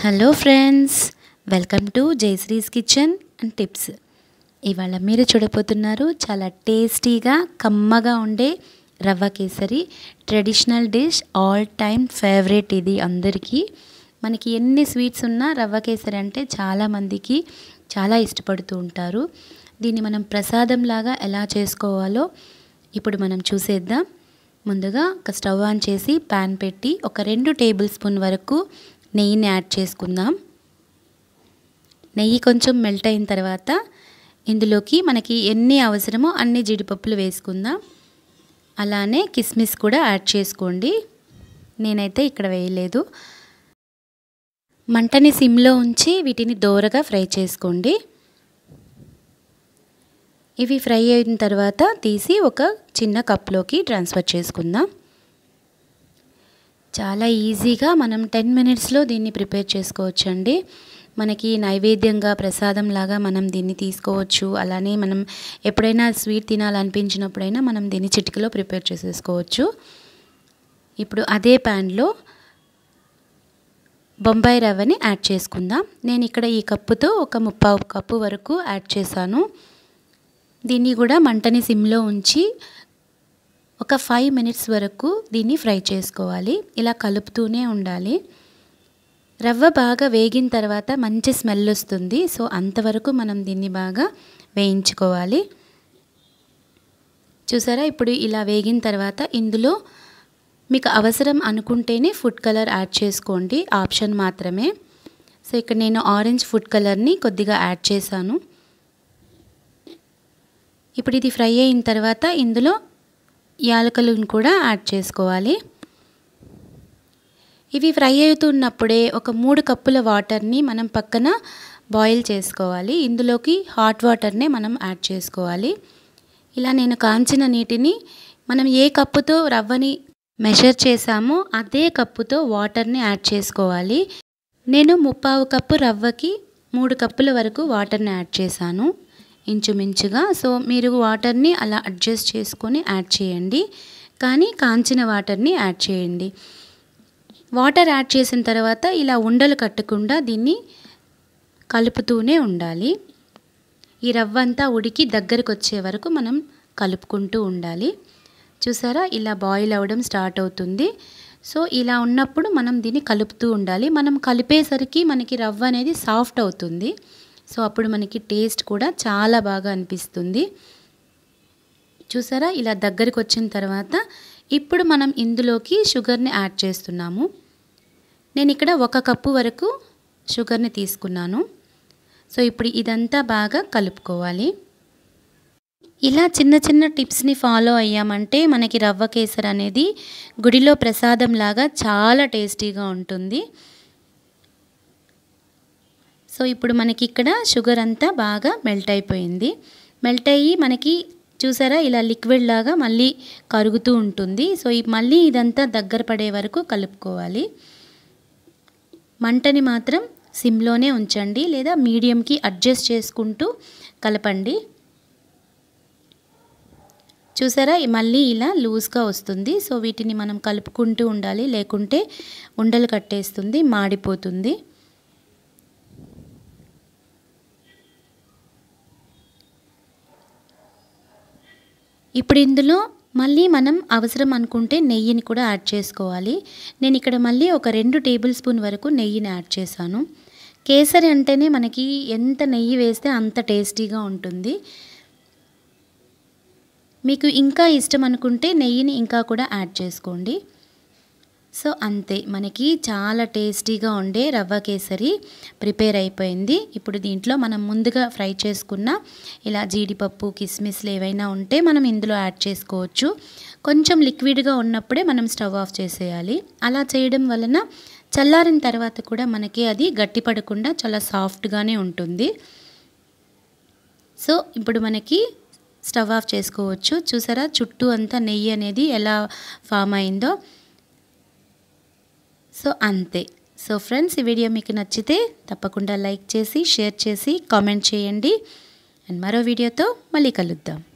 Hello friends, welcome to Jayashree's kitchen and tips. ఇవాళ మీరు చూడబోతున్నారు చాలా టేస్టీగా కమ్మగా ఉండే rava kesari. Traditional dish, all time favourite ఇది అందరికీ. మనకి ఎన్ని స్వీట్స్ ఉన్నా రవ్వ కేసరి అంటే చాలామందికి చాలా ఇష్టపడుతూ ఉంటారు. దీన్ని మనం ప్రసాదంలాగా ఎలా చేసుకోవాలో ఇప్పుడు మనం చూసేద్దాం. ముందుగా ఒక స్టవ్ ఆన్ చేసి ప్యాన్ పెట్టి ఒక 2 టేబుల్ స్పూన్ వరకు నెయ్యిని యాడ్ చేసుకుందాం. నెయ్యి కొంచెం మెల్ట్ అయిన తర్వాత ఇందులోకి మనకి ఎన్ని అవసరమో అన్ని జీడిపప్పులు వేసుకుందాం. అలానే కిస్మిస్ కూడా యాడ్ చేసుకోండి. నేనైతే ఇక్కడ వేయలేదు. మంటని సిమ్లో ఉంచి వీటిని దోరగా ఫ్రై చేసుకోండి. ఇవి ఫ్రై అయిన తర్వాత తీసి ఒక చిన్న కప్లోకి ట్రాన్స్ఫర్ చేసుకుందాం. చాలా ఈజీగా మనం 10 మినిట్స్లో దీన్ని ప్రిపేర్ చేసుకోవచ్చండి. మనకి నైవేద్యంగా ప్రసాదం లాగా మనం దీన్ని తీసుకోవచ్చు. అలానే మనం ఎప్పుడైనా స్వీట్ తినాలనిపించినప్పుడైనా మనం దీన్ని చిటికలో ప్రిపేర్ చేసేసుకోవచ్చు. ఇప్పుడు అదే ప్యాన్లో బొంబాయి రవ్వని యాడ్ చేసుకుందాం. నేను ఇక్కడ ఈ కప్పుతో ఒక 3/4 కప్పు వరకు యాడ్ చేశాను. దీన్ని కూడా మంటని సిమ్లో ఉంచి ఒక 5 మినిట్స్ వరకు దీన్ని ఫ్రై చేసుకోవాలి. ఇలా కలుపుతూనే ఉండాలి. రవ్వ బాగా వేగిన తర్వాత మంచి స్మెల్ వస్తుంది. సో అంతవరకు మనం దీన్ని బాగా వేయించుకోవాలి. చూసారా, ఇప్పుడు ఇలా వేగిన తర్వాత ఇందులో మీకు అవసరం అనుకుంటేనే ఫుడ్ కలర్ యాడ్ చేసుకోండి, ఆప్షన్ మాత్రమే. సో ఇక్కడ నేను ఆరెంజ్ ఫుడ్ కలర్ని కొద్దిగా యాడ్ చేశాను. ఇప్పుడు ఇది ఫ్రై అయిన తర్వాత ఇందులో యాలకులను కూడా యాడ్ చేసుకోవాలి. ఇవి ఫ్రై అవుతున్నప్పుడే ఒక 3 కప్పుల వాటర్ని మనం పక్కన బాయిల్ చేసుకోవాలి. ఇందులోకి హాట్ వాటర్నే మనం యాడ్ చేసుకోవాలి. ఇలా నేను కాంచిన నీటిని మనం ఏ కప్పుతో రవ్వని మెజర్ చేసామో అదే కప్పుతో వాటర్ని యాడ్ చేసుకోవాలి. నేను 3/4 కప్పు రవ్వకి 3 కప్పుల వరకు వాటర్ని యాడ్ చేశాను ఇంచుమించుగా. సో మీరు వాటర్ని అలా అడ్జస్ట్ చేసుకొని యాడ్ చేయండి, కానీ కాంచిన వాటర్ని యాడ్ చేయండి. వాటర్ యాడ్ చేసిన తర్వాత ఇలా ఉండలు కట్టకుండా దీన్ని కలుపుతూనే ఉండాలి. ఈ రవ్వ అంతా ఉడికి దగ్గరకు వచ్చే వరకు మనం కలుపుకుంటూ ఉండాలి. చూసారా, ఇలా బాయిల్ అవ్వడం స్టార్ట్ అవుతుంది. సో ఇలా ఉన్నప్పుడు మనం దీన్ని కలుపుతూ ఉండాలి. మనం కలిపేసరికి మనకి రవ్వ అనేది సాఫ్ట్ అవుతుంది. సో అప్పుడు మనకి టేస్ట్ కూడా చాలా బాగా అనిపిస్తుంది. చూసారా, ఇలా దగ్గరికి వచ్చిన తర్వాత ఇప్పుడు మనం ఇందులోకి షుగర్ని యాడ్ చేస్తున్నాము. నేను ఇక్కడ 1 కప్పు వరకు షుగర్ని తీసుకున్నాను. సో ఇప్పుడు ఇదంతా బాగా కలుపుకోవాలి. ఇలా చిన్న చిన్న టిప్స్ని ఫాలో అయ్యామంటే మనకి రవ్వ కేసరి అనేది గుడిలో ప్రసాదం లాగా చాలా టేస్టీగా ఉంటుంది. సో ఇప్పుడు మనకి ఇక్కడ షుగర్ అంతా బాగా మెల్ట్ అయిపోయింది. మెల్ట్ అయ్యి మనకి చూసారా ఇలా లిక్విడ్ లాగా మళ్ళీ కరుగుతూ ఉంటుంది. సో మళ్ళీ ఇదంతా దగ్గర పడే వరకు కలుపుకోవాలి. మంటని మాత్రం సిమ్లోనే ఉంచండి, లేదా మీడియంకి అడ్జస్ట్ చేసుకుంటూ కలపండి. చూసారా, మళ్ళీ ఇలా లూజ్గా వస్తుంది. సో వీటిని మనం కలుపుకుంటూ ఉండాలి, లేకుంటే ఉండలు కట్టేస్తుంది, మాడిపోతుంది. ఇప్పుడు ఇందులో మళ్ళీ మనం అవసరం అనుకుంటే నెయ్యిని కూడా యాడ్ చేసుకోవాలి. నేను ఇక్కడ మళ్ళీ ఒక 2 టేబుల్ స్పూన్ వరకు నెయ్యిని యాడ్ చేశాను. కేసరి అంటేనే మనకి ఎంత నెయ్యి వేస్తే అంత టేస్టీగా ఉంటుంది. మీకు ఇంకా ఇష్టం అనుకుంటే నెయ్యిని ఇంకా కూడా యాడ్ చేసుకోండి. సో అంతే, మనకి చాలా టేస్టీగా ఉండే రవ్వ కేసరి ప్రిపేర్ అయిపోయింది. ఇప్పుడు దీంట్లో మనం ముందుగా ఫ్రై చేసుకున్న ఇలా జీడిపప్పు, కిస్మిస్లు ఏవైనా ఉంటే మనం ఇందులో యాడ్ చేసుకోవచ్చు. కొంచెం లిక్విడ్గా ఉన్నప్పుడే మనం స్టవ్ ఆఫ్ చేసేయాలి. అలా చేయడం వలన చల్లారిన తర్వాత కూడా మనకి అది గట్టిపడకుండా చాలా సాఫ్ట్గానే ఉంటుంది. సో ఇప్పుడు మనకి స్టవ్ ఆఫ్ చేసుకోవచ్చు. చూసారా, చుట్టూ అంతా నెయ్యి అనేది ఎలా ఫామ్ అయిందో. సో అంతే. సో ఫ్రెండ్స్, ఈ వీడియో మీకు నచ్చితే తప్పకుండా లైక్ చేసి, షేర్ చేసి, కామెంట్ చేయండి. అండ్ మరో వీడియోతో మళ్ళీ కలుద్దాం.